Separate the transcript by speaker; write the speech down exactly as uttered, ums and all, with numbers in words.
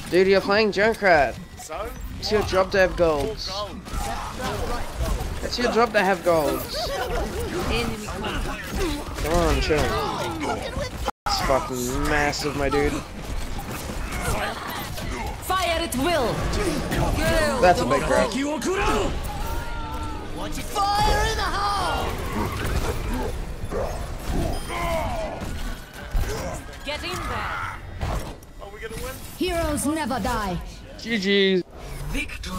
Speaker 1: Dude, you're playing Junkrat.
Speaker 2: So?
Speaker 1: It's your job to have golds. It's your job to have golds. Come on, chill. It's fucking massive, my dude.
Speaker 3: Fire at will.
Speaker 1: That's a big grab.
Speaker 3: Fire in the hole. Get in there.
Speaker 2: Are we gonna win?
Speaker 3: Heroes never die.
Speaker 1: G G's.
Speaker 4: Victory.